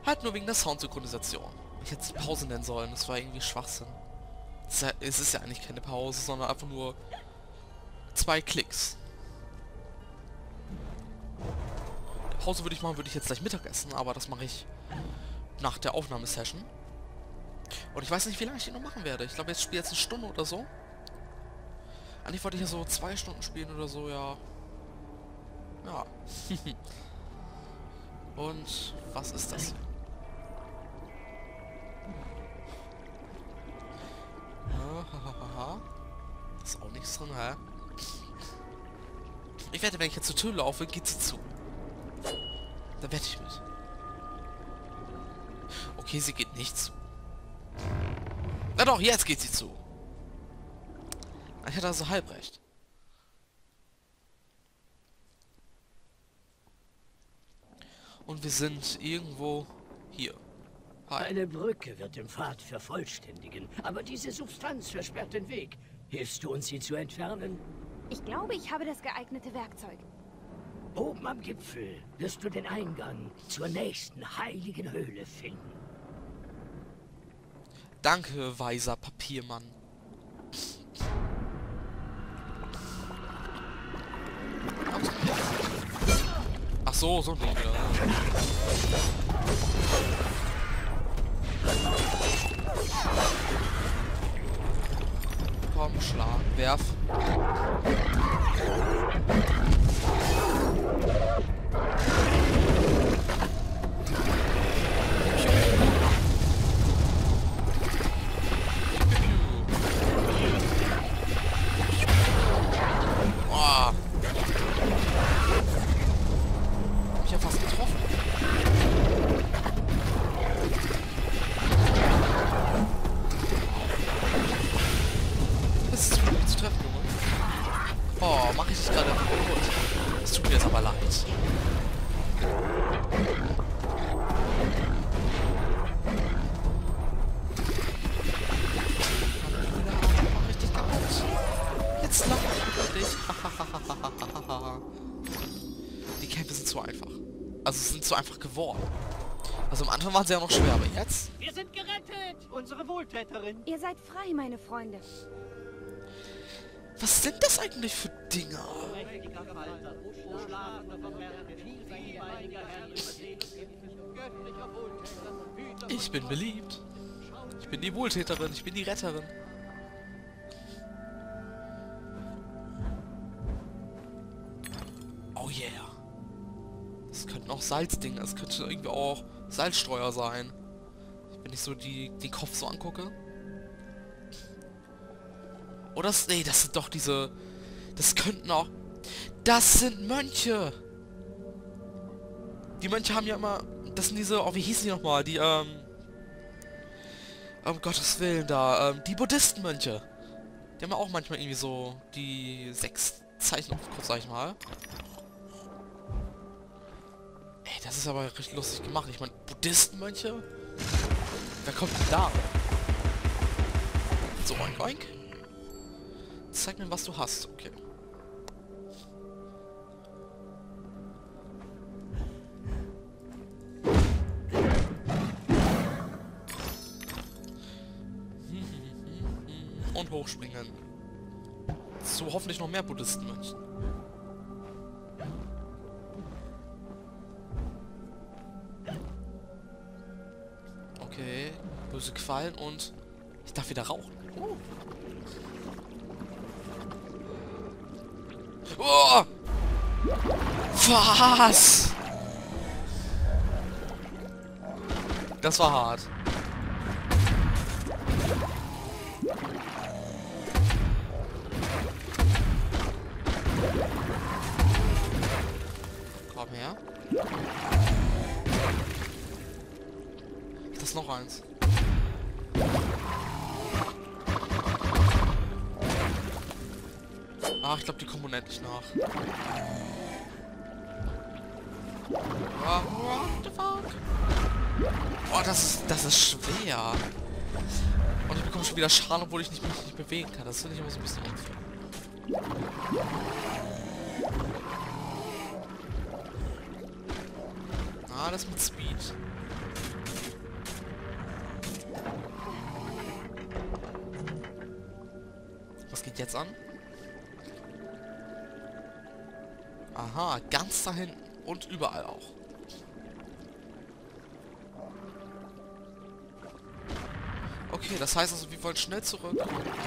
Halt nur wegen der Soundsynchronisation. Ich hätte es Pause nennen sollen, das war irgendwie Schwachsinn. Es ist ja eigentlich keine Pause, sondern einfach nur 2 Klicks. Pause würde ich machen, würde ich jetzt gleich Mittag essen, aber das mache ich nach der Aufnahmesession. Und ich weiß nicht, wie lange ich die noch machen werde. Ich glaube, jetzt spiele ich jetzt eine Stunde oder so. Eigentlich wollte ich ja so 2 Stunden spielen oder so, ja. Ja. Und was ist das hier? Da ist auch nichts drin, hä? Ich wette, wenn ich jetzt zur Tür laufe, geht sie zu. Da wette ich mit. Okay, sie geht nicht zu. Na doch, jetzt geht sie zu. Ich hatte also halb recht. Und wir sind irgendwo hier. Hi. Eine Brücke wird den Pfad vervollständigen, aber diese Substanz versperrt den Weg. Hilfst du uns, sie zu entfernen? Ich glaube, ich habe das geeignete Werkzeug. Oben am Gipfel wirst du den Eingang zur nächsten heiligen Höhle finden. Danke, weiser Papiermann. Ach so, so ein Ding wieder. Komm, schlag, werf. Mache ich dich gerade kaputt. Es tut mir jetzt aber leid. Richtig kaputt. Jetzt lache ich dich. Die Kämpfe sind zu einfach. Also es sind zu einfach geworden. Also am Anfang waren sie ja noch schwer, aber jetzt? Wir sind gerettet! Unsere Wohltäterin! Ihr seid frei, meine Freunde. Was sind das eigentlich für Dinger? Ich bin beliebt. Ich bin die Wohltäterin, ich bin die Retterin. Oh yeah. Das könnten auch Salzdinger, das könnte irgendwie auch Salzstreuer sein. Wenn ich so den Kopf so angucke. Oder nee, das sind doch diese... Das könnten auch... Das sind Mönche! Die Mönche haben ja immer... Das sind diese... Oh, wie hießen die nochmal? Die, um Gottes Willen da. Die Buddhistenmönche. Die haben ja auch manchmal irgendwie so... Die 6 Zeichen auf kurz, sag ich mal. Ey, das ist aber richtig lustig gemacht. Ich meine, Buddhistenmönche? Wer kommt denn da? So, oink, oink. Zeig mir, was du hast. Okay. Und hochspringen. Zu hoffentlich noch mehr Buddhistenmönchen. Okay. Böse Quallen und... Ich darf wieder rauchen. Oh. Oh! Was? Das war hart. Komm her. Das ist noch eins. Ah, ich glaube, die kommen unendlich nach. What the fuck? Oh, das ist schwer. Und ich bekomme schon wieder Schaden, obwohl ich mich nicht bewegen kann. Das finde ich immer so ein bisschen unfair. Ah, das mit Speed. fängt jetzt an. Aha, ganz da hinten. Und überall auch. Okay, das heißt also, wir wollen schnell zurück.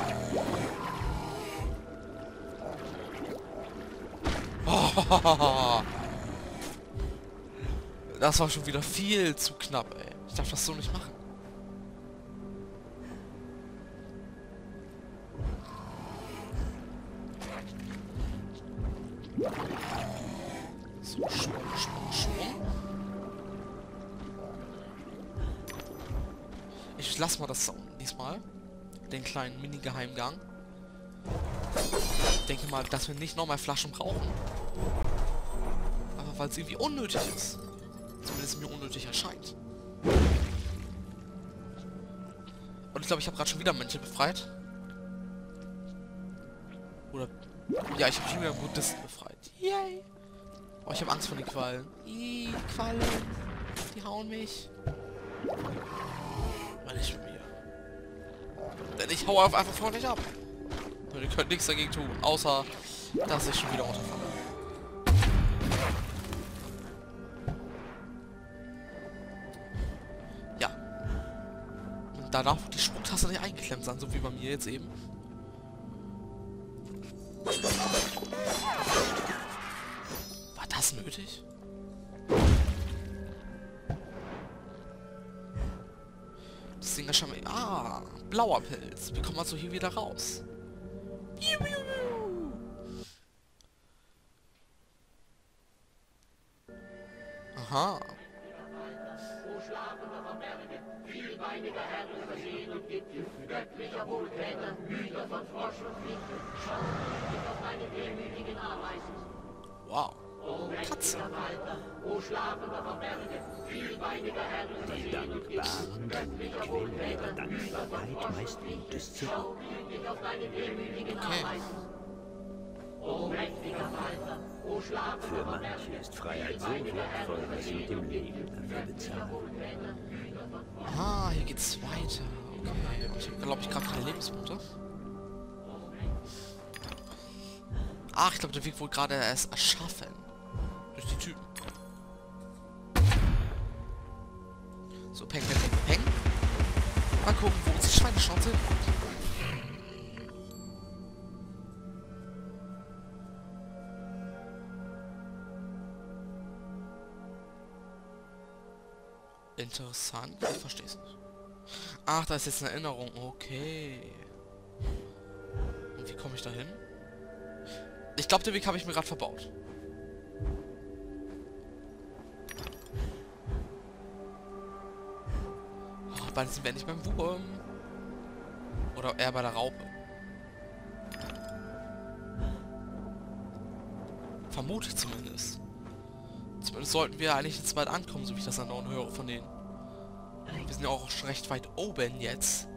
Oh, das war schon wieder viel zu knapp, ey. Ich darf das so nicht machen. So, Schwung. Ich lass mal das diesmal. Den kleinen Mini-Geheimgang. Ich denke mal, dass wir nicht nochmal Flaschen brauchen. Aber weil es irgendwie unnötig ist. Zumindest mir unnötig erscheint. Und ich glaube, ich habe gerade schon wieder Mönche befreit. Oder... Ja, ich habe schon wieder einen Buddhisten befreit. Yay! Oh, ich habe Angst vor den Quallen. Ih, Quallen. Die hauen mich. Weil ich mit mir. Denn ich hau einfach freundlich ab. Und ihr könnt nichts dagegen tun, außer dass ich schon wieder runterfalle. Ja. Und da darf die Spucktaste nicht eingeklemmt sein, so wie bei mir jetzt eben. War das nötig? Das Ding ist schon mal... Ah, blauer Pilz. Wie kommen wir also hier wieder raus? Aha. Wow. Katze. Die dankbaren Quelle ihrer Dankbarkeit meist Gutes zurück. Okay. Für manche ist Freiheit so wertvoll, dass sie mit dem Leben dafür bezahlen. Ah, hier geht's weiter. Okay. Und ich habe, glaube ich, gerade keine Lebenspunkte. Ach, ich glaube, der Weg wurde gerade erst erschaffen. Durch die Typen. So, peng, peng, peng, peng. Mal gucken, wo uns die Schweineschnauze hinkommt. Interessant. Ich verstehe es nicht. Ach, da ist jetzt eine Erinnerung. Okay. Und wie komme ich da hin? Ich glaube, den Weg habe ich mir gerade verbaut. Oh, bald sind wir nicht beim Wurm. Oder eher bei der Raupe. Vermute ich zumindest. Zumindest sollten wir eigentlich jetzt bald ankommen, so wie ich das dann auch höre von denen. Wir sind ja auch schon recht weit oben jetzt.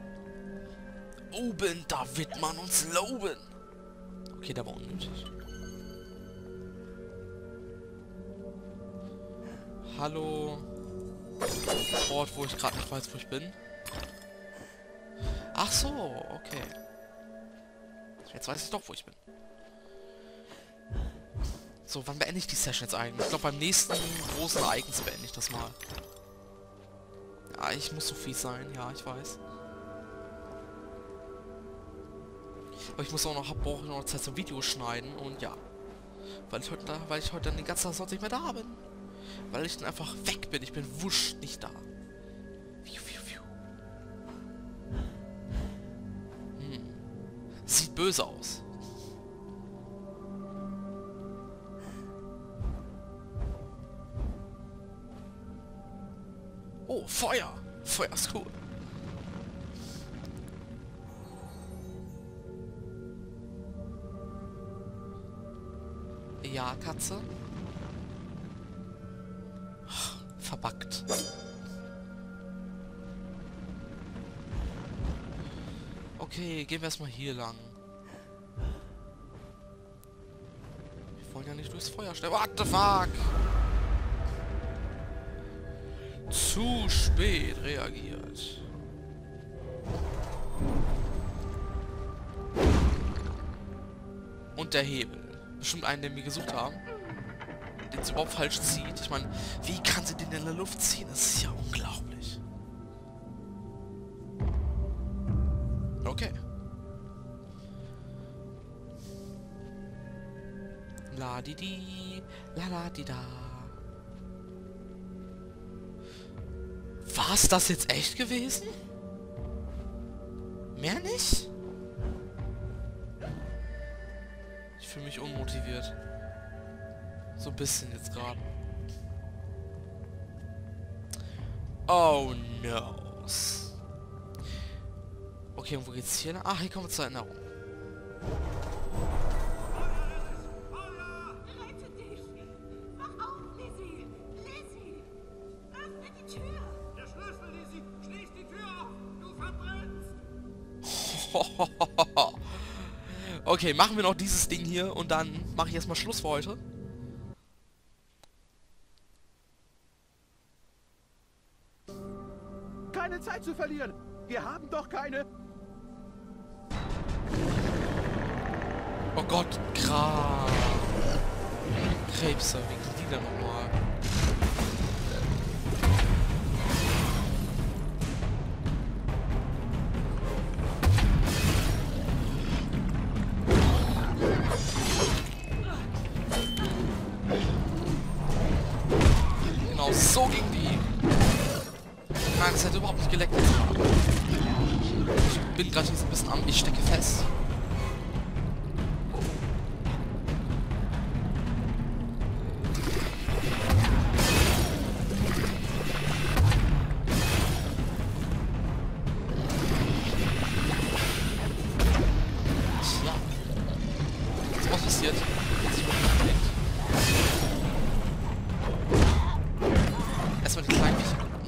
Oben, da wird man uns loben. Okay, der war unnötig. Hallo. Ort, wo ich gerade nicht weiß, wo ich bin. Ach so, okay. Jetzt weiß ich doch, wo ich bin. So, wann beende ich die Session jetzt eigentlich? Ich glaube, beim nächsten großen Ereignis beende ich das mal. Ja, ich muss so fies sein. Ja, ich weiß. Aber ich muss auch noch, brauche noch Zeit zum Video schneiden und ja. Weil ich heute dann den ganzen Tag sonst nicht mehr da bin. Weil ich dann einfach weg bin. Ich bin wusch nicht da. Sieht böse aus. Oh, Feuer! Feuer ist cool. Ja, Katze. Verbackt. Okay, gehen wir erstmal hier lang. Wir wollen ja nicht durchs Feuer stellen. What the fuck? Zu spät reagiert. Und der Hebel. Bestimmt einen, den wir gesucht haben. Den sie überhaupt falsch zieht. Ich meine, wie kann sie den in der Luft ziehen? Das ist ja unglaublich. Okay. La-di-di, la-la-di-da. War's das jetzt echt gewesen? Mehr nicht? Ich fühle mich unmotiviert. So ein bisschen jetzt gerade. Oh no. Okay, und wo geht's hier nach? Ach, hier kommen wir zur Erinnerung. Rette dich! Wach auf, Lizzie! Lizzie! Öffne die Tür! Der Schlüssel, Lizzie! Schließ die Tür auf! Du verbrennst! Okay, machen wir noch dieses Ding hier und dann mache ich erstmal Schluss für heute. Keine Zeit zu verlieren! Wir haben doch keine... Oh Gott, Krebse, wie kriegen die denn nochmal? Genau, so ging die. Nein, es hätte überhaupt nicht geleckt jetzt gerade. Ich bin gerade hier so ein bisschen am... Ich stecke fest. Tja. Was passiert? Sie wird geklickt. Erstmal die kleinen Viecher machen.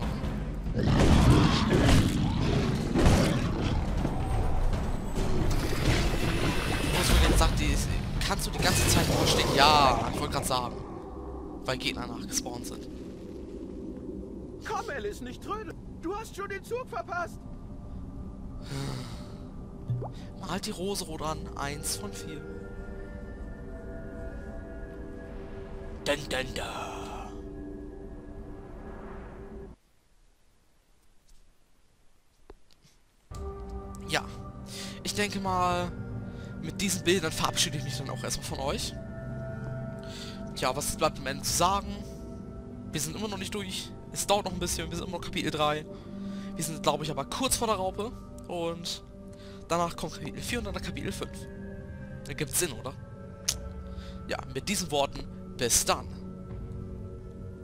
Sagt die, kannst du die ganze Zeit verstehen? Ja, ich wollte gerade sagen. Weil Gegner nachgespawnt sind. Komm, Alice, nicht trödeln! Du hast schon den Zug verpasst! Malt die Rose rot an. 1 von 4. Dun, dun, dun. Ja. Ich denke mal... Mit diesen Bildern verabschiede ich mich dann auch erstmal von euch. Tja, was bleibt am Ende zu sagen? Wir sind immer noch nicht durch. Es dauert noch ein bisschen. Wir sind immer noch Kapitel 3. Wir sind, glaube ich, aber kurz vor der Raupe. Und danach kommt Kapitel 4 und dann Kapitel 5. Das gibt Sinn, oder? Ja, mit diesen Worten, bis dann.